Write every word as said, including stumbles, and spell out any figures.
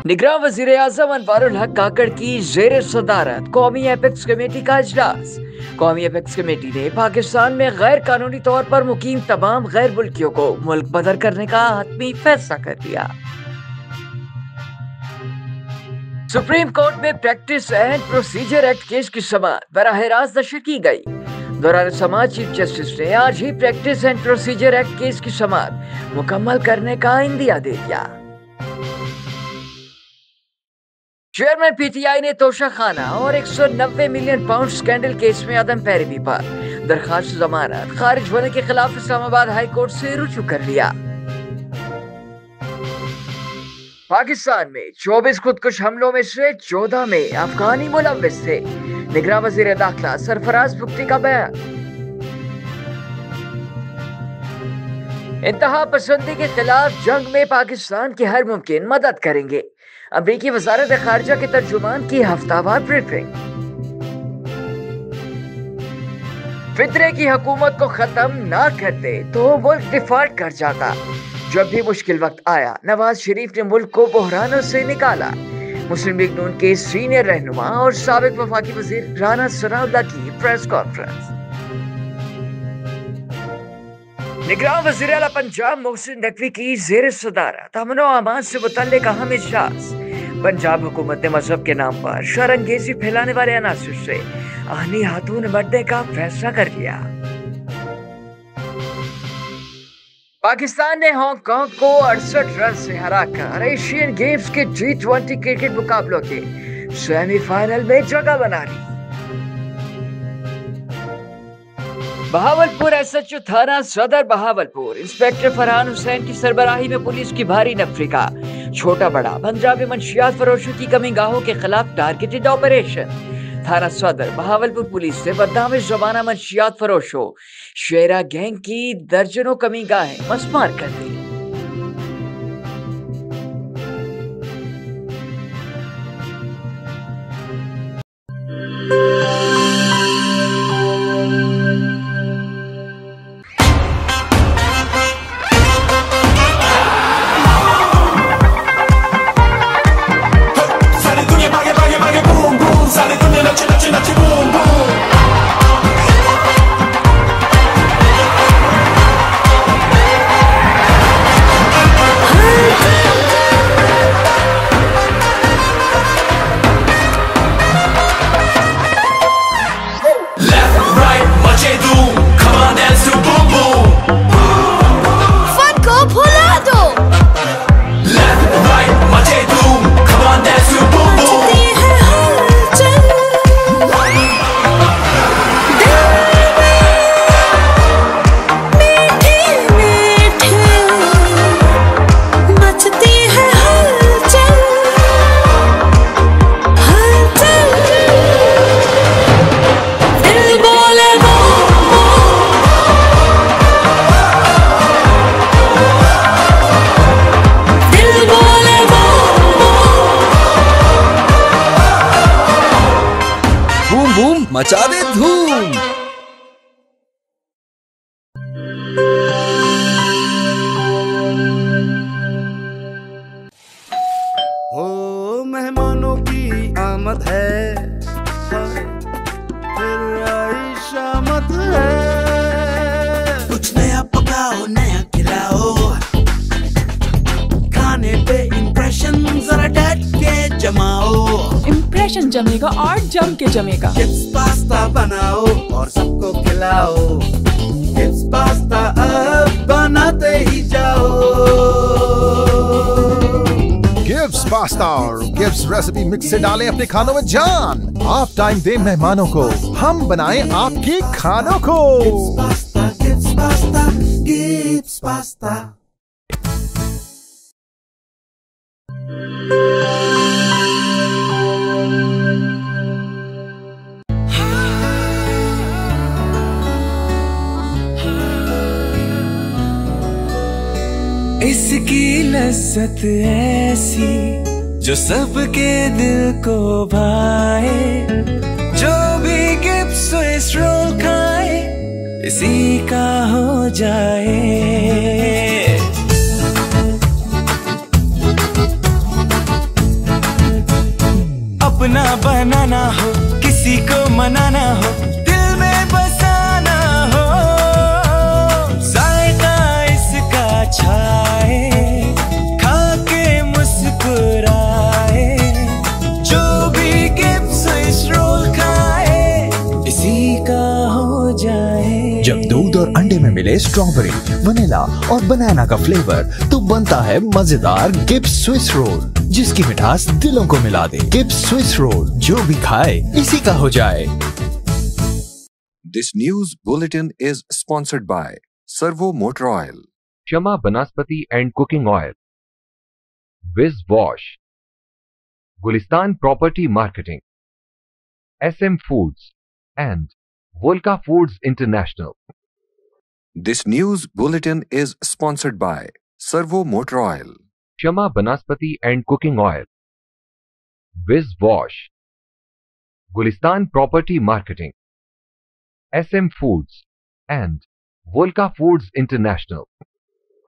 निगरान वजीर आजम अनवारुल हक काकड़ की जेर सदारत कौमी एपेक्स कमेटी का इजलास। कौमी एपेक्स कमेटी ने पाकिस्तान में गैर कानूनी तौर पर मुकीम तमाम गैर मुल्कियों को मुल्क बदर करने का हतमी फैसला कर दिया। सुप्रीम कोर्ट में practice and procedure act case की समाअत बराह रास्त नशर की गई। दौरान समाज चीफ जस्टिस ने आज ही practice and procedure act case की समाअत मुकम्मल करने का इंदिया दे दिया। चेयरमैन पीटीआई ने तोशा खाना और एक सौ नब्बे मिलियन पाउंड स्कैंडल केस में अदम पैरवी पर दरखास्त जमानत खारिज होने के खिलाफ इस्लामाबाद हाई कोर्ट से रुजू कर लिया। पाकिस्तान में चौबीस खुदकुश हमलों में से चौदह में अफगानी मुलव्विस थे। निगरान वजीर दाखिला सरफराज भुगती का बयान। इंतहा पसंदी के खिलाफ जंग में पाकिस्तान की हर मुमकिन मदद करेंगे। अमरीकी वजारत खारजा के तर्जुमान की हफ्तावार ब्रीफिंग। फितरे की हुकूमत को खत्म ना करते तो मुल्क डिफॉल्ट कर जाता। जब भी मुश्किल वक्त आया नवाज शरीफ ने मुल्क को बहरानों से निकाला। मुस्लिम लीग नून के सीनियर रहनुमा और साबिक वफाकी वजीर राना सनाउल्लाह की प्रेस कॉन्फ्रेंस। निगरान वज़ीर आला पंजाब मोहसिन नकवी की जेर सदारत अमन व अमान से मुतल्लिक अहम इजलास। पंजाब हुकूमत ने मजहब के नाम पर शरअंगेजी फैलाने वाले अनासर से आहनी हाथों निपटने का फैसला कर लिया। पाकिस्तान ने हांगकांग को अड़सठ रन से हराकर एशियन गेम्स के टी ट्वेंटी क्रिकेट मुकाबलों के सेमीफाइनल में जगह बना ली। बहावलपुर एसएचओ थाना सदर बहावलपुर इंस्पेक्टर फरहान हुसैन की सरबराही में पुलिस की भारी नफरी का छोटा बड़ा पंजाबी मंशियात फरोशों की कमीगाहों के खिलाफ टारगेटेड ऑपरेशन। थाना सदर बहावलपुर पुलिस ने बदनाम जमाना मंशियात फरोशों शेरा गैंग की दर्जनों कमीगाहें मस्मार कर दी। मचा दे धूम। ओ मेहमानों की आमद है, फिर आई शामत है। कुछ नया पकाओ नया खिलाओ, खाने पे इम्प्रेशन जरा डट के जमाओ। इम्प्रेशन जमेगा और जम के जमेगा। चिप्स पास्ता बनाओ और सबको खिलाओ। चिप्स पास्ता अब बनाते ही जाओ। गिव्स पास्ता और गिव्स रेसिपी मिक्स से डालें अपने खानों में जान। आप टाइम दें मेहमानों को, हम बनाएं आपके खानों को। गिव्स पास्ता, गिव्स पास्ता, गिव्स पास्ता। इसकी लज्जत ऐसी जो सबके दिल को भाए। जो भी गिव्स स्विस रोल खाए इसी का हो जाए। किसी को मनाना हो, दिल में बसाना हो, जायका इसका छाए, खा के मुस्कुराए, जो भी गिफ्ट स्विस रोल खाए इसी का हो जाए। जब दूध और अंडे में मिले स्ट्रॉबेरी, वनीला और बनाना का फ्लेवर, तो बनता है मजेदार गिफ्ट स्विस रोल, जिसकी मिठास दिलों को मिला दे। गिफ्ट स्विस रोल, जो भी खाए इसी का हो जाए। This news bulletin is sponsored by Servo Motor Oil, Shama Banaspati and Cooking Oil, Wiz Wash, Gulistan Property Marketing, S M Foods, and Volca Foods International. This news bulletin is sponsored by Servo Motor Oil, Shama Banaspati and Cooking Oil, Wiz Wash, Gulistan Property Marketing, S M Foods, and Volca Foods International.